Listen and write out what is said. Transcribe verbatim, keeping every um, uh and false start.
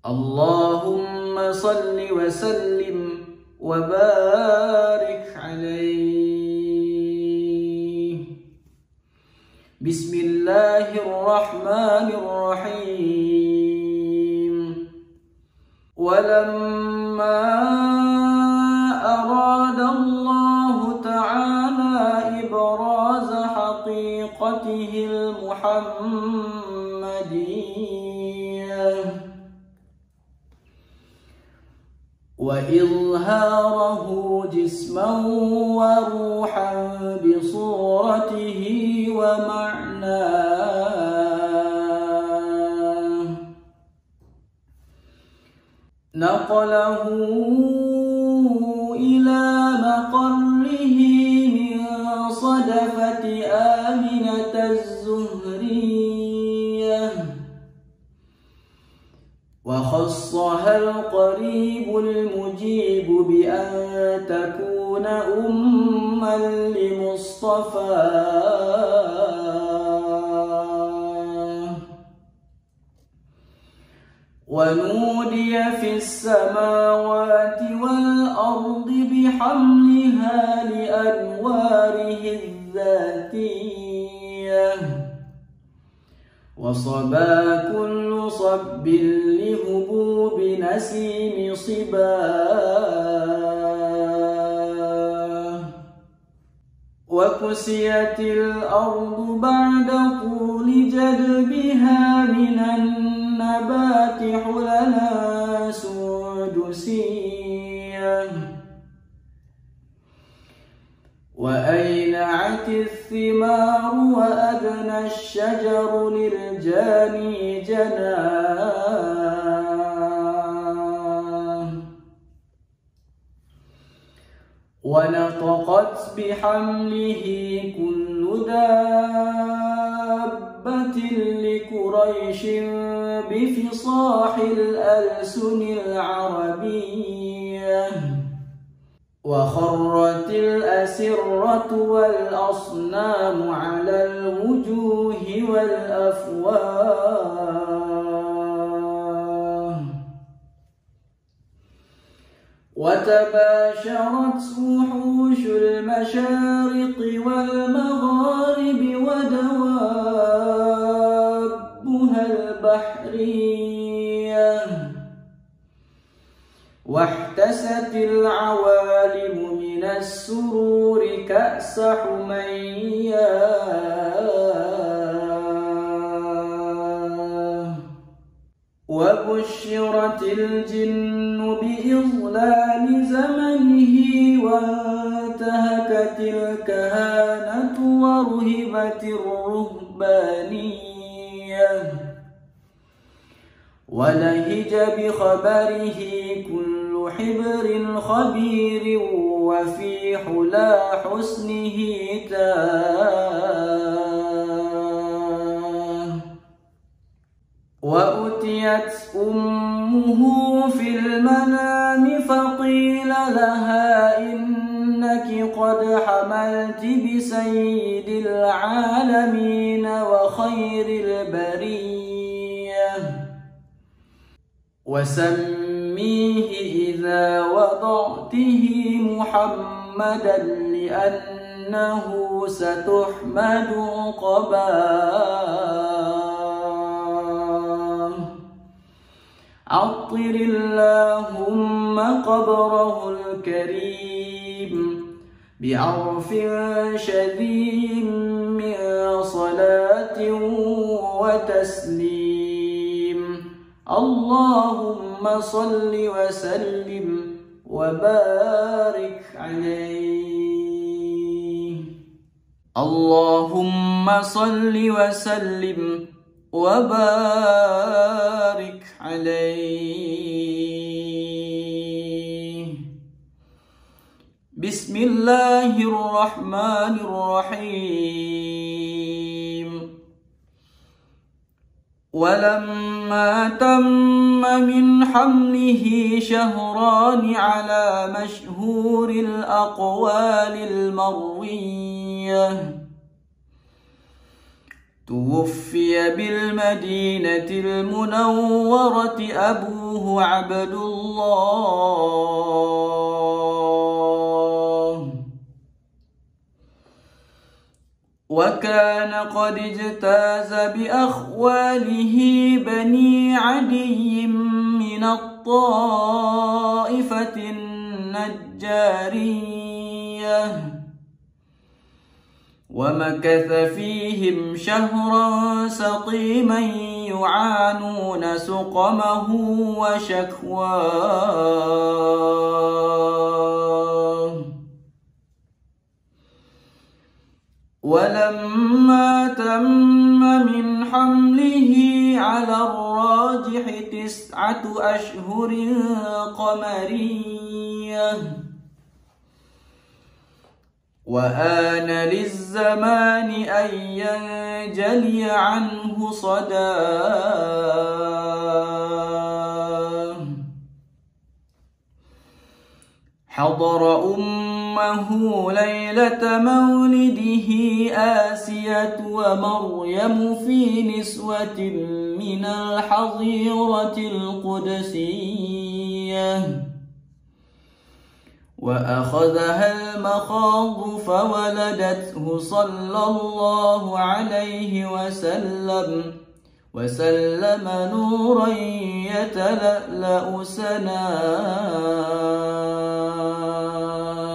اللهم صل وسلم وبارك عليه. بسم الله الرحمن الرحيم. ولما أراد الله تعالى إبراز حقيقته المحمدية وإظهاره جسما وروحا بصورته ومعناه، نقله إلى مقره من صدفة آمنة الزهرية، وخصها القريب المجيب بأن تكون أما لمصطفاه. ونودي في السماوات والأرض بحملها لأنواره الذاتية، وصبا كل صب لهبوب نسيم صباه. وكسيت الأرض بعد طول جدبها من النبات حللا سدسية، وأينعت الثمار وأدنى الشجر للجاني جناه، ونطقت بحمله كل دابة لقريش بفصاح الألسن العربية، وخرت الأسرة والأصنام على الوجوه والأفواه، وتباشرت وحوش المشارق والمغارب ودوابها البحرية، واحتست العوالم من السرور كأس حمياه، وبشرت الجن بإظلال زمنه وانتهكت الكهانة ورهبت الرهبانية، ولهج بخبره كل حبر خبير وفي حلا حسنه تاه. وأتيت أمه في المنام فقيل لها إنك قد حملت بسيد العالمين وخير البرية، وسميه إذا وضعته محمدا لأنه ستحمد عقباه. عطر اللهم قبره الكريم بعرف شديد من صلاة وتسليم. اللهم صل وسلم وبارك عليه. اللهم صل وسلم وبارك عليه. بسم الله الرحمن الرحيم. ولما تم من حمله شهران على مشهور الأقوال المروية توفي بالمدينة المنورة أبوه عبد الله، وكان قد اجتاز بأخواله بني عدي من الطائفة النجارية، ومكث فيهم شهرا سقيما يعانون سقمه وشكواه. ولما تم من حمله على الراجح تسعة أشهر قمرية، وآن للزمان أن ينجلي عنه صداه. حضر أمه ليلة مولده آسية ومريم في نسوة من الحظيرة القدسية، وأخذها المخاض فولدته صلى الله عليه وسلم وسلم نورا يتلألأ سناه.